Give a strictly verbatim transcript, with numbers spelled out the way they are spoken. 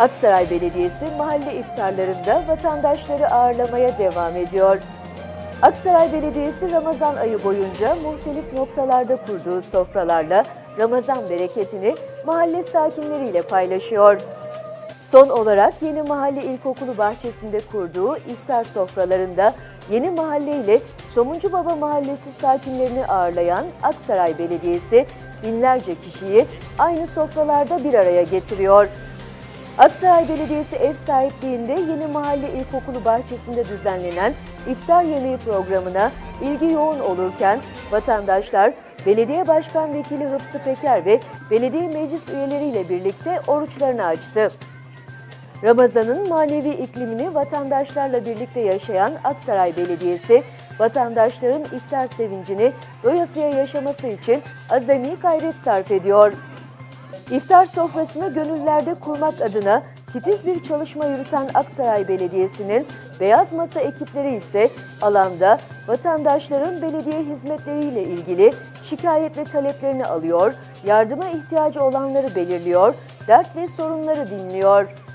Aksaray Belediyesi mahalle iftarlarında vatandaşları ağırlamaya devam ediyor. Aksaray Belediyesi Ramazan ayı boyunca muhtelif noktalarda kurduğu sofralarla Ramazan bereketini mahalle sakinleriyle paylaşıyor. Son olarak Yeni Mahalle İlkokulu bahçesinde kurduğu iftar sofralarında Yeni Mahalle ile Somuncubaba Mahallesi sakinlerini ağırlayan Aksaray Belediyesi binlerce kişiyi aynı sofralarda bir araya getiriyor. Aksaray Belediyesi ev sahipliğinde Yeni Mahalle İlkokulu bahçesinde düzenlenen iftar yemeği programına ilgi yoğun olurken vatandaşlar Belediye Başkan Vekili Hıfzı Peker ve belediye meclis üyeleriyle birlikte oruçlarını açtı. Ramazan'ın manevi iklimini vatandaşlarla birlikte yaşayan Aksaray Belediyesi, vatandaşların iftar sevincini doyasıya yaşaması için azami gayret sarf ediyor. İftar sofrasını gönüllerde kurmak adına titiz bir çalışma yürüten Aksaray Belediyesi'nin beyaz masa ekipleri ise alanda vatandaşların belediye hizmetleriyle ilgili şikayet ve taleplerini alıyor, yardıma ihtiyacı olanları belirliyor, dert ve sorunları dinliyor.